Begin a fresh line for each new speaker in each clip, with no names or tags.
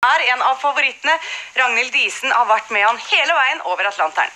En av favorittene. Ragnhild Diesen har vært med han hele veien over Atlanteren.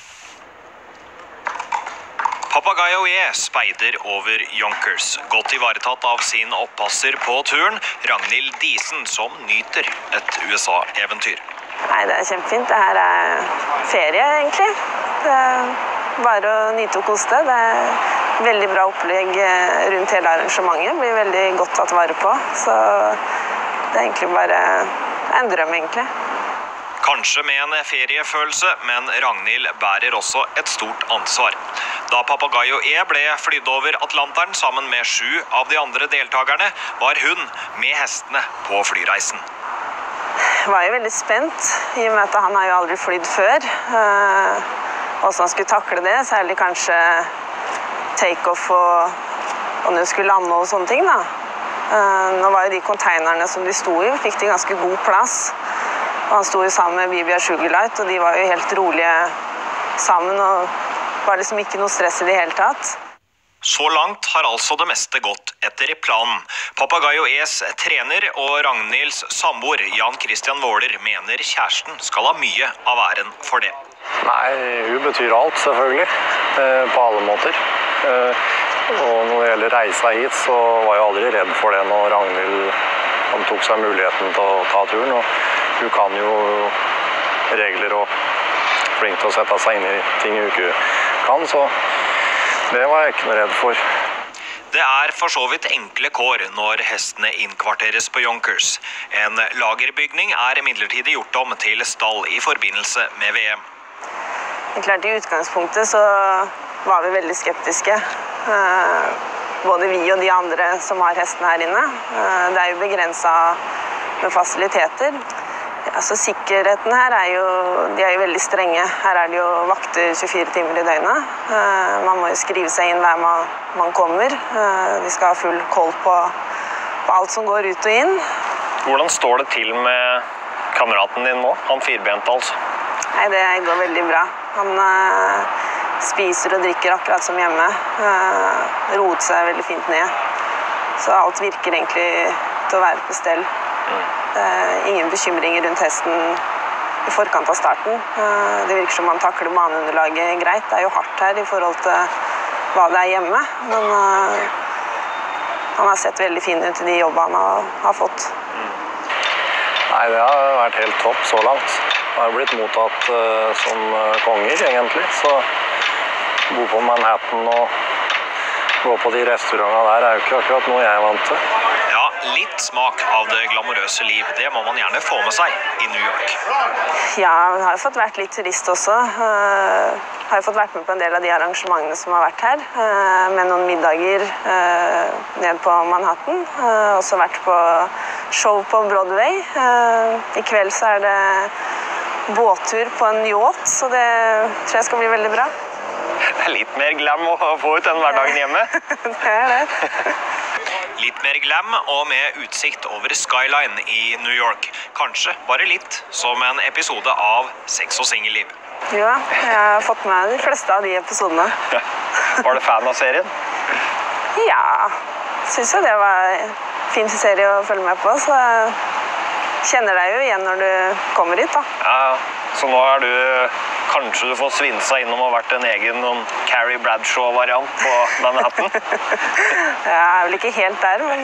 Papagayo E speider over Yonkers, godt ivaretatt av sin oppasser på turen, Ragnhild Diesen, som nyter et USA-eventyr.
Nei, det kjempefint. Det her ferie, egentlig. Det bare å nyte og kose det. Det veldig bra opplegg rundt hele arrangementet. Blir veldig godt tatt vare på. Så det egentlig bare en drøm, egentlig.
Kanskje med en feriefølelse, men Ragnhild bærer også et stort ansvar. Da Papagayo E ble flydd over Atlanteren sammen med 7 av de andre deltakerne, var hun med hestene på flyreisen.
Jeg var jo veldig spent, i og med at han har jo aldri flydd før. Hvordan han skulle takle det, særlig kanskje take-off og om det skulle lande og sånne ting, da. Nå var jo de containerne som de sto i, fikk de ganske god plass. Og han sto jo sammen med Bibia Sugarlight, og de var jo helt rolige sammen, og var liksom ikke noe stress i det hele tatt.
Så langt har altså det meste gått etter planen. Papagayo E's trener og Ragnhilds samboer Jan Christian Våler mener kjæresten skal ha mye av æren for det.
Nei, hun betyr alt, selvfølgelig, på alle måter. Og når det gjelder reisa hit, så var jeg aldri redd for det når Ragnhild tok seg muligheten til å ta turen. Og hun kan jo regler og flink til å sette seg inn i ting hun ikke kan, så det var jeg ikke noe redd for.
Det er for så vidt enkle kår når hestene innkvarteres på Yonkers. En lagerbygning er imidlertid gjort om til stall i forbindelse med VM.
Klart, i utgangspunktet så var vi veldig skeptiske. Både vi og de andre som har hestene her inne. Det er jo begrenset med fasiliteter. Altså, sikkerheten her de er jo veldig strenge. Her er det jo vakter 24 timer i døgnet. Man må jo skrive seg inn hver man kommer. De skal ha full koll på alt som går ut og inn.
Hvordan står det til med kameraten din nå? Han firbente altså.
Nei, det går veldig bra. Han spiser og drikker akkurat som hjemme. Roet seg veldig fint ned. Så alt virker egentlig til å være på stell. Det er ingen bekymringer rundt hesten i forkant av starten. Det virker som han takler baneunderlaget greit. Det er jo hardt her i forhold til hva det er hjemme. Men han har sett veldig fin ut i de jobbene han har fått.
Nei, det har vært helt topp så langt. Han har blitt mottatt som konger, egentlig. Så bo på Manhattan og gå på de restaurantene der er jo ikke akkurat noe jeg er vant til.
Ja, litt smak av det glamorøse liv, det må man gjerne få med seg i New York.
Ja, jeg har jo fått vært litt turist også. Jeg har jo fått vært med på en del av de arrangementene som har vært her, med noen middager ned på Manhattan. Også vært på show på Broadway. I kveld så er det båttur på en yacht, så det tror jeg skal bli veldig bra.
Det er litt mer glam å få ut enn hverdagen hjemme.
Det er det.
Litt mer glam og med utsikt over skyline i New York. Kanskje bare litt som en episode av Sex og singelliv.
Ja, jeg har fått med de fleste av de episodene.
Var du fan av serien?
Ja, synes jeg det var en fin serie å følge med på, så jeg kjenner deg jo igjen når du kommer hit, da.
Ja, så nå er du... Kanskje du får svinsa innom og vært en egen Carrie Bradshaw-variant på Manhattan?
Jeg er vel ikke helt der, men...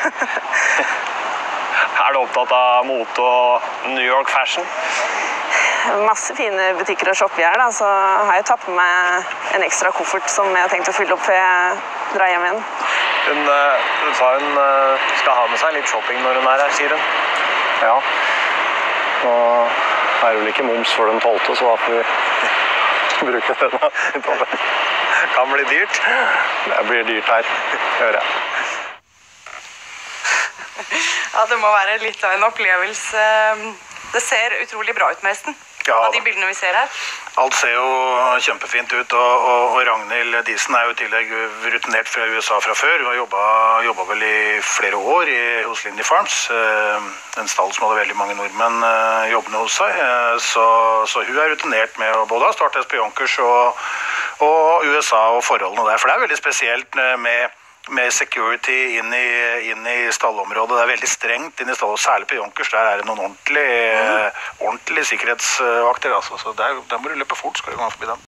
Er du opptatt av mote og New York fashion?
Masse fine butikker å shoppe i her, da, så har jeg tatt med meg en ekstra koffert som jeg har tenkt å fylle opp før jeg drar hjem igjen.
Hun sa hun skal ha med seg litt shopping når hun er her, sier hun. Ja, og... Det er vel ikke moms for den 12., så da får vi bruke denne. Kan bli dyrt. Det blir dyrt her, hører jeg.
Ja, det må være litt av en opplevelse. Det ser utrolig bra ut med hesten.
Ja,
av de bildene vi ser her.
Alt ser jo kjempefint ut, og Ragnhild Diesen er jo i tillegg rutinert fra USA fra før. Hun har jobbet vel i flere år hos Lindy Farms, en stall som hadde veldig mange nordmenn jobbende hos seg. Så hun er rutinert med å både ha startet på Yonkers og USA og forholdene der. For det er veldig spesielt med med security inn i stallområdet. Det veldig strengt inn i stallet, særlig på Yonkers. Der det noen ordentlig sikkerhetsvakter. Altså. Så der må du løpe fort, skal du gå forbi dem.